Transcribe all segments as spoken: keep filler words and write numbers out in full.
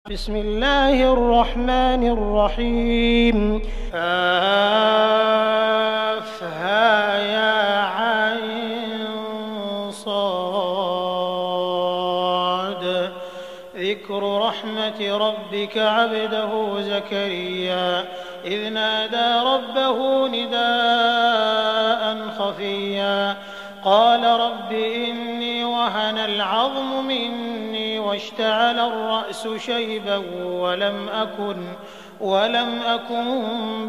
بسم الله الرحمن الرحيم كافها يا عين صاد ذكر رحمة ربك عبده زكريا إذ نادى ربه نداء خفيا قال رب إني وهن العظم مني واشتعل الرأس شيبا ولم أكن ولم أكن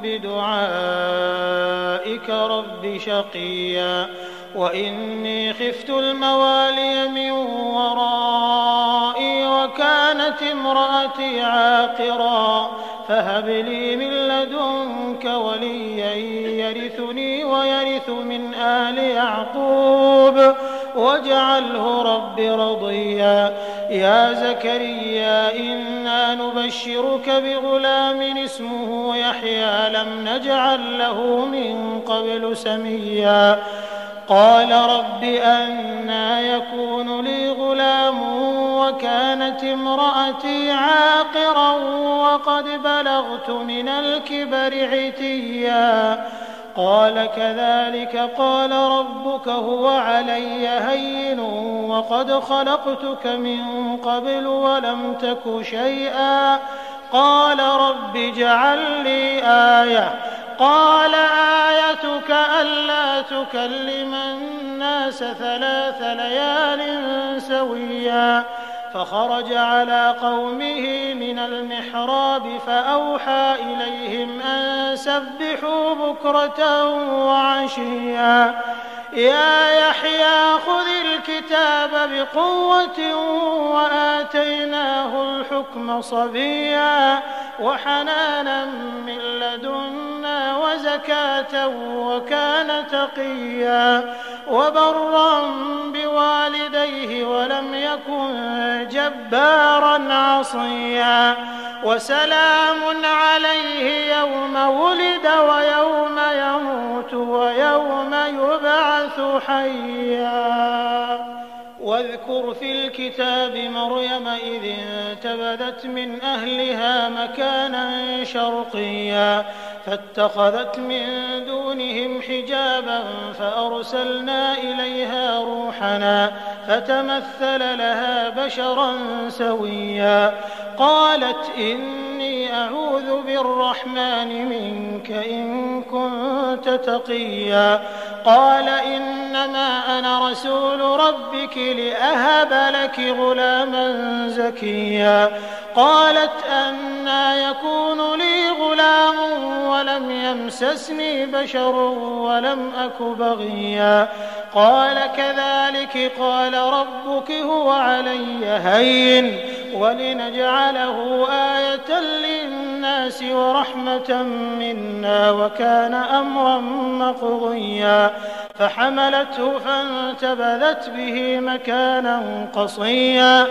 بدعائك رب شقيا وإني خفت الموالي من ورائي وكانت امرأتي عاقرا فهب لي من لدنك وليا يرثني ويرث من آل يعقوب واجعله رب رضيا يا زكريا إنا نبشرك بغلام اسمه يحيى لم نجعل له من قبل سميا قال رب أنى يكون لي غلام وكانت امرأتي عاقرا وقد بلغت من الكبر عتيا قال كذلك قال ربك هو علي هين وقد خلقتك من قبل ولم تك شيئا قال رب اجعل لي آية قال آيتك ألا تكلم الناس ثلاث ليال سويا فخرج على قومه من المحراب فأوحى إليهم أن سبحوا بكرة وعشيا يا يحيى خذ الكتاب بقوة وآتيناه الحكم صبيا وحنانا من لدنا وزكاة وكان تقيا وبرا بوالديه ولم يكن جبارا عصيا وسلام عليه يوم ولد ويوم يموت ويوم يبعث حيا واذكر في الكتاب مريم إذ انتبذت من أهلها مكانا شرقيا فاتخذت من دونهم حجابا فأرسلنا إليها روحنا فتمثل لها بشرا سويا قالت إني أعوذ بالرحمن منك إن كنت تقيا قال إنما أنا رسول ربك لأهب لك غلاما زكيا قالت أنى يكون لي غلام ولم يمسسني بشر ولم أك بغيا قال كذلك قال ربك هو علي هين ولنجعله آية للناس ورحمة منا وكان أمرا مقضيا فحملته فانتبذت به مكانا قصيا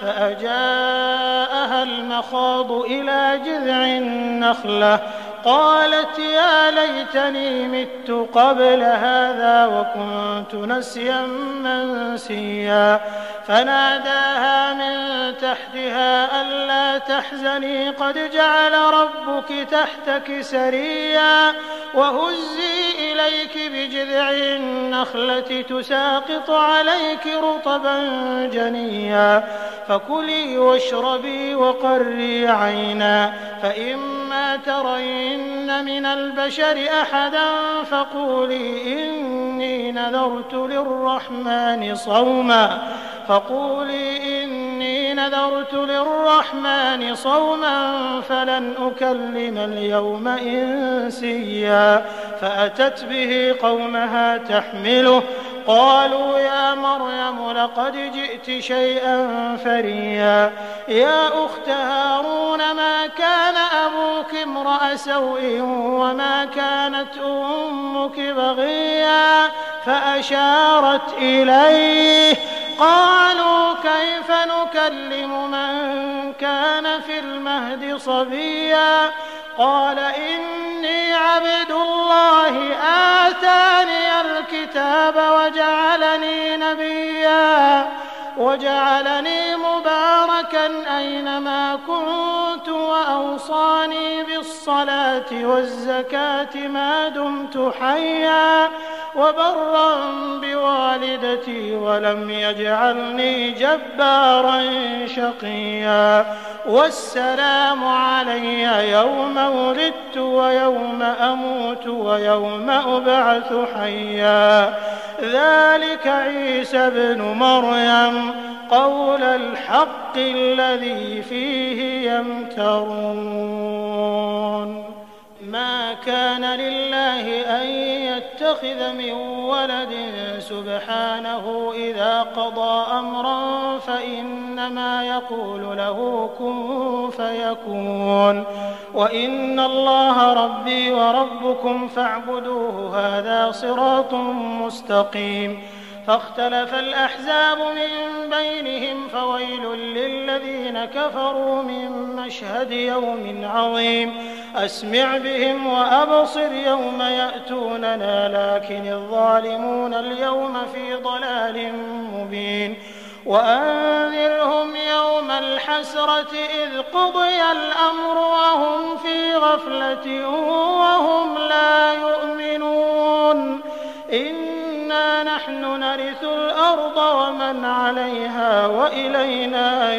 فأجاءها المخاض إلى جذع النخلة قالت يا ليتني مت قبل هذا وكنت نسيا منسيا فناداها من تحتها ألا تحزني قد جعل ربك تحتك سريا وهزي إليك بجذع النخلة تساقط عليك رطبا جنيا فكلي واشربي وقري عينا فإما ترين من البشر أحدا فقولي إني نذرت للرحمن صوما فقولي إني نذرت للرحمن صوما فلن أكلم اليوم إنسيا فأتت به قومها تحمله قالوا يا مريم لقد جئت شيئا فريا يا أخت هارون ما كان أبوك امرأ سوء وما كانت أمك بغيا فأشارت إليه قالوا كيف نكلم من كان في المهد صبيا قال إني عبد الله آتاني الكتاب وجعلني نبيا وجعلني مباركا أينما كنت وأوصاني بالصلاة والزكاة ما دمت حيا وبرا بوالدتي ولم يجعلني جبارا شقيا والسلام علي يوم ولدت ويوم أموت ويوم أبعث حيا ذلك عيسى ابن مريم قول الحق الذي فيه يمترون ما كان لله أن يتخذ من ولد سبحانه إذا قضى أمرا فإنما يقول له كن فيكون وإن الله ربي وربكم فاعبدوه هذا صراط مستقيم فاختلف الأحزاب من بينهم فويل للذين كفروا من مشهد يوم عظيم أسمع بهم وأبصر يوم يأتوننا لكن الظالمون اليوم في ضلال مبين وأنذرهم يوم الحسرة إذ قضي الأمر وهم في غفلة وهم لا يؤمنون إنا نحن نرث الأرض ومن عليها وإلينا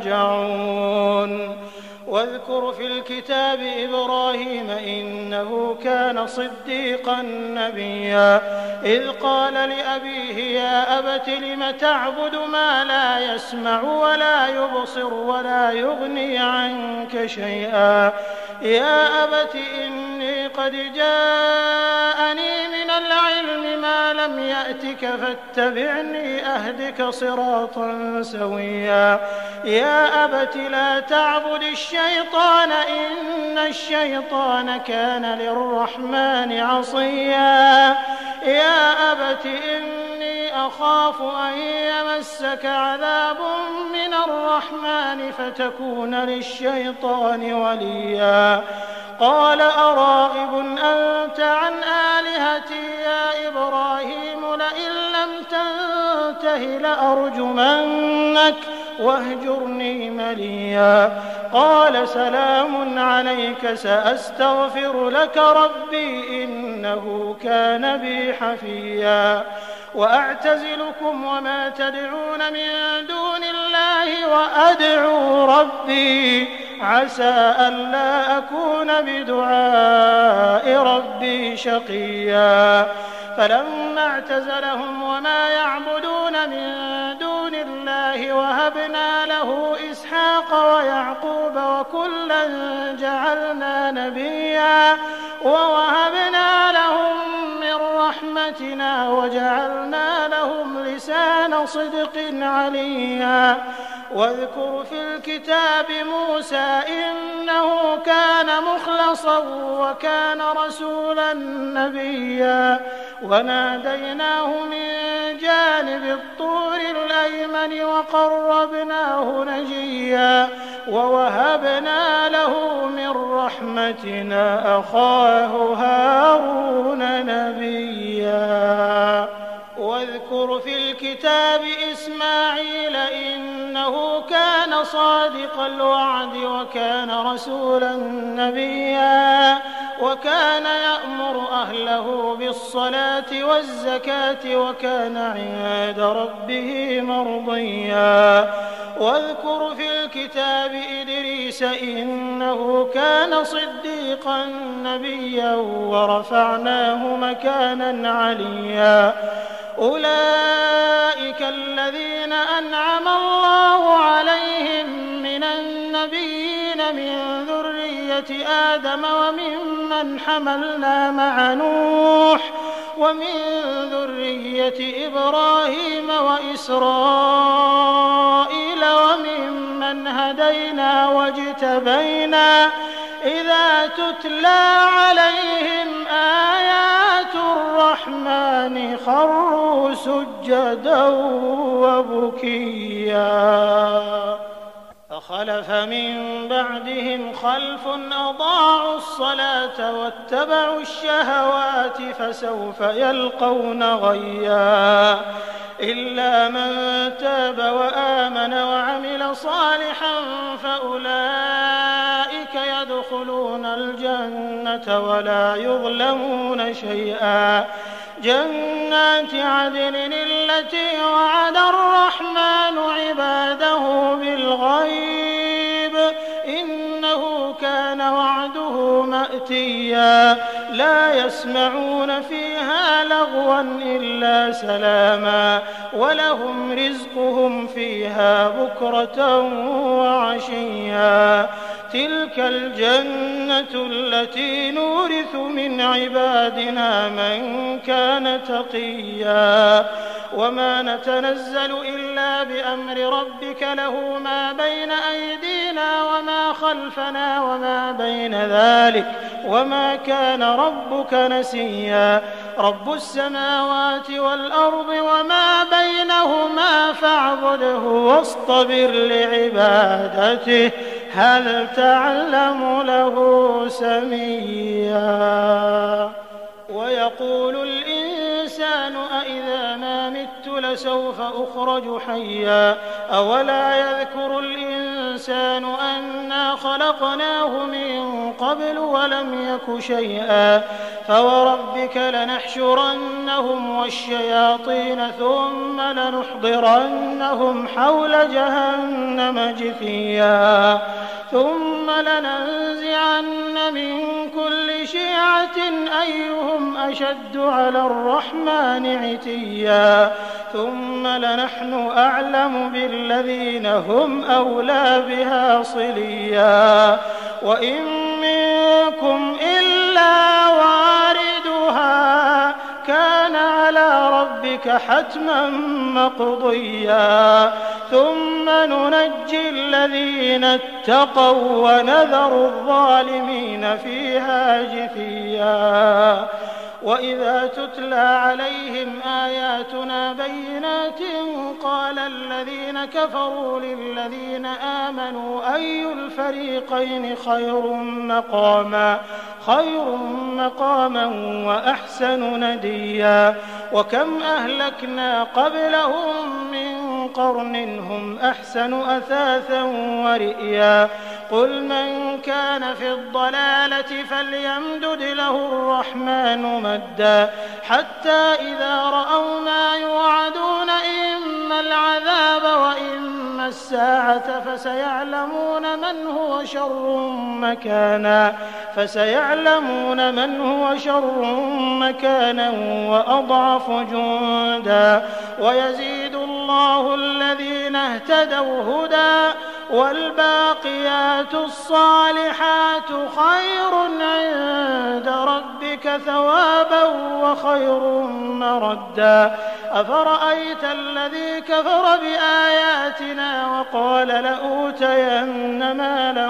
يرجعون واذكر في الكتاب إبراهيم إنه كان صديقا نبيا إذ قال لأبيه يا أبت لم تعبد ما لا يسمع ولا يبصر ولا يغني عنك شيئا يا أبت إني قد جاءني من العلم ما لم يأتك فاتبعني أهدك صراطا سويا يا أبت لا تعبد الشيطان إن الشيطان كان للرحمن عصيا يا أبت إني أخاف أن يمسك عذاب من الرحمن فتكون للشيطان وليا قال أراغب أنت عن آلهتي يا إبراهيم لئن لم تنته لأرجمنك واهجرني مليا قال سلام عليك سأستغفر لك ربي إنه كان بي حفيا وأعتزلكم وما تدعون من دون الله وأدعو ربي عسى ألا أكون بدعاء ربي شقيا فلما اعتزلهم وما يعبدون من دون الله وهبنا له إسحاق ويعقوب وكلا جعلنا نبيا ووهبنا لهم من رحمتنا وجعلنا لهم لسان صدق عليا واذكر في الكتاب موسى إنه كان مخلصا وكان رسولا نبيا وناديناه من جانب الطور الأيمن وقربناه نجيا ووهبنا له من رحمتنا أخاه هارون نبيا واذكر في الكتاب إسماعيل إنه كان صادق الوعد وكان رسولا نبيا وكان يأمر أهله بالصلاة والزكاة وكان عند ربه مرضيا واذكر في الكتاب إدريس إنه كان صديقا نبيا ورفعناه مكانا عليا أولئك الذين أنعم الله عليهم من النبيين من ذرية آدم وممن حملنا مع نوح ومن ذرية إبراهيم وإسرائيل وممن هدينا واجتبينا إذا تتلى عليهم آيات الرحمن خروا سجدا وبكيا فخلف من بعدهم خلف أضاعوا الصلاة واتبعوا الشهوات فسوف يلقون غيا إلا من تاب وآمن وعمل صالحا فأولئك يدخلون الجنة ولا يظلمون شيئا جنات عدن التي وعد الرحمن عباده بالغيب إنه كان وعده مأتيا لا يسمعون فيها لغوا إلا سلاما ولهم رزقهم فيها بكرة وعشيا تلك الجنة التي نورث من عبادنا من كان تقيا وما نتنزل إلا بأمر ربك له ما بين أيدينا وما خلفنا وما بين ذلك وما كان ربك نسيا رب السماوات والأرض وما بينهما فاعبده واصطبر لعبادته هل تعلم له سميا ويقول الإنسان أإذا ما مت لسوف أخرج حيا أولا يذكر الإنسان أنا خلقناه من قبل ولم يك شيئا فوربك لنحشرنهم والشياطين ثم لنحضرنهم حول جهنم جثيا ثم لننزعن من كل شيعة أيهم أشد على الرحمن عتيا ثم لنحن أعلم بالذين هم أولى بها صليا وإن منكم إلا واردها كان على ربك حتما مقضيا ثم ننجي الذين اتقوا ونذر الظالمين فيها جثيا وإذا تتلى عليهم آياتنا بينات قال الذين كفروا للذين آمنوا أي الفريقين خير مقاما خير مقاما وأحسن نديا وكم أهلكنا قبلهم من قرن هم أحسن أثاثا ورئيا قل من كان في الضلالة فليمدد له الرحمن مدا حتى إذا رأوا ما يوعدون إما العذاب وإما الساعة فسيعلمون من هو شر مكانا فسيعلمون من هو شر مكانا وأضعف جندا ويزيد الله الذين اهتدوا هدى والباقيات الصالحات خير عند ربك ثوابا وخير مردا أفرأيت الذي كفر بآياتنا وقال لأوتين مالا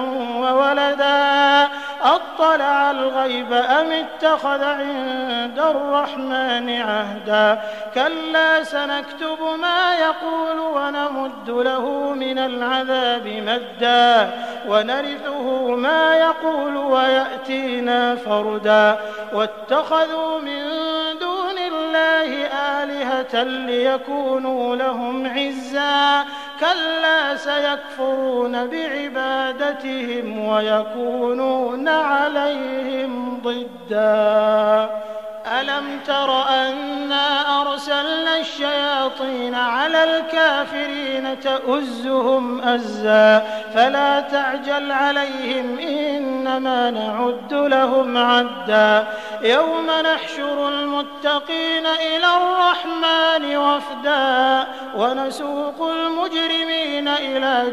وولدا أطلع الغيب أم اتخذ عند الرحمن عهدا كلا سنكتب ما يقول ونمد له من العذاب مدا ونرثه ما يقول ويأتينا فردا واتخذوا من دون الله آلهة ليكونوا لهم عزا كلا سيكفرون بعبادتهم ويكونون عليهم ضدا ألم تر أنا أرسلنا الشياطين على الكافرين تؤزهم أزا فلا تعجل عليهم إنما نعد لهم عدا يوم نحشر المتقين إلى الرحمن وفدا ونسوق المجرمين إلى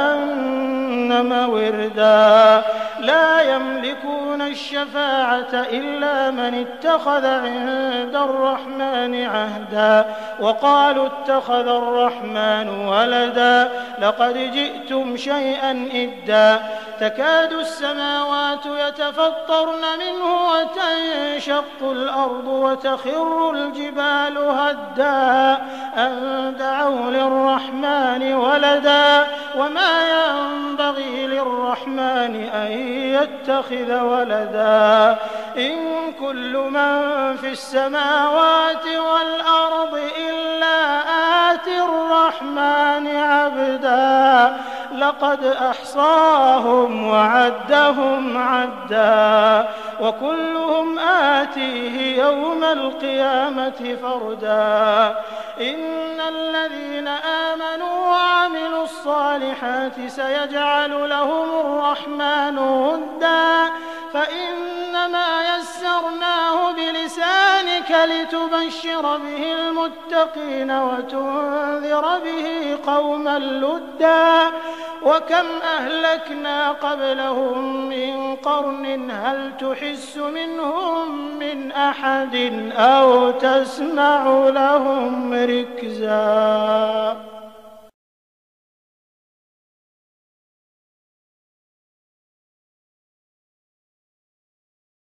جهنم وردا لا يملكون الشفاعة إلا من اتخذ عند الرحمن عهدا وقالوا اتخذ الرحمن ولدا لقد جئتم شيئا إدا تكاد السماوات يتفطرن منه وتنشق الأرض وتخر الجبال هدا أن دعوا للرحمن ولدا وما ينبغي للرحمن أن يتخذ ولدا إن كل من في السماوات والأرض إلا آتي الرحمن عبدا لقد أحصاهم وعدهم عدا وكلهم آتيه يوم القيامة فردا إن الذين آمنوا وعملوا الصالحات سيجعل لهم الرحمن ودا فإنما يسرناه بلسانك لتبشر به المتقين وتنذر به قوما لدا وكم أهلكنا قبلهم من قرن هل تحس منهم من أحد أو تسمع لهم ركزا.